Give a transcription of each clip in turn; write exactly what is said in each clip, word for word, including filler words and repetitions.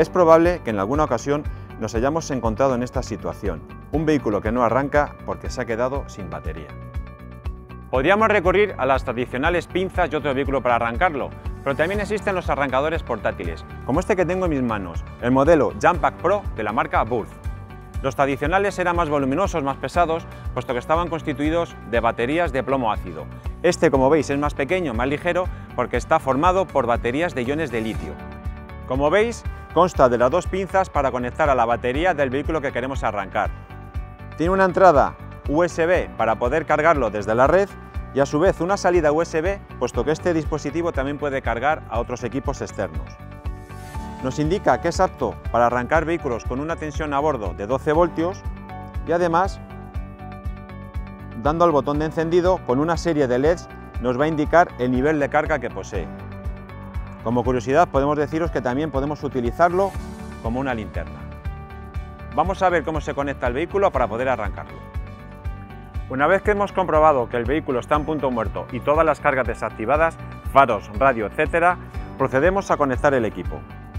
Es probable que en alguna ocasión nos hayamos encontrado en esta situación, un vehículo que no arranca porque se ha quedado sin batería. Podríamos recurrir a las tradicionales pinzas y otro vehículo para arrancarlo, pero también existen los arrancadores portátiles, como este que tengo en mis manos, el modelo Jumpack Pro de la marca Würth. Los tradicionales eran más voluminosos, más pesados, puesto que estaban constituidos de baterías de plomo ácido. Este, como veis, es más pequeño, más ligero, porque está formado por baterías de iones de litio. Como veis, consta de las dos pinzas para conectar a la batería del vehículo que queremos arrancar. Tiene una entrada U S B para poder cargarlo desde la red y a su vez una salida U S B, puesto que este dispositivo también puede cargar a otros equipos externos. Nos indica que es apto para arrancar vehículos con una tensión a bordo de doce voltios y además, dando al botón de encendido con una serie de L E Ds nos va a indicar el nivel de carga que posee. Como curiosidad podemos deciros que también podemos utilizarlo como una linterna. Vamos a ver cómo se conecta el vehículo para poder arrancarlo. Una vez que hemos comprobado que el vehículo está en punto muerto y todas las cargas desactivadas, faros, radio, etcétera, procedemos a conectar el equipo.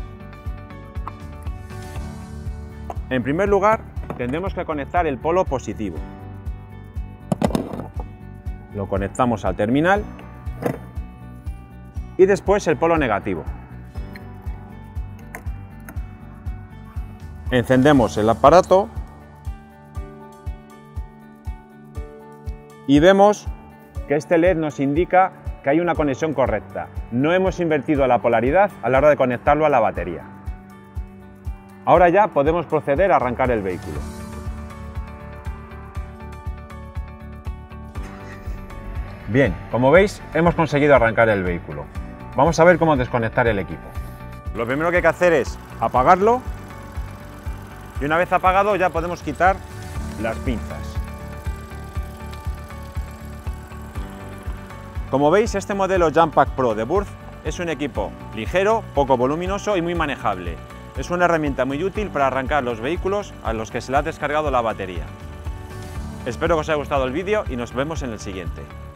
En primer lugar, tendremos que conectar el polo positivo. Lo conectamos al terminal y después el polo negativo. Encendemos el aparato y vemos que este L E D nos indica que hay una conexión correcta. No hemos invertido la polaridad a la hora de conectarlo a la batería. Ahora ya podemos proceder a arrancar el vehículo. Bien, como veis, hemos conseguido arrancar el vehículo. Vamos a ver cómo desconectar el equipo. Lo primero que hay que hacer es apagarlo y una vez apagado ya podemos quitar las pinzas. Como veis, este modelo Jumpack Pro de Würth es un equipo ligero, poco voluminoso y muy manejable. Es una herramienta muy útil para arrancar los vehículos a los que se le ha descargado la batería. Espero que os haya gustado el vídeo y nos vemos en el siguiente.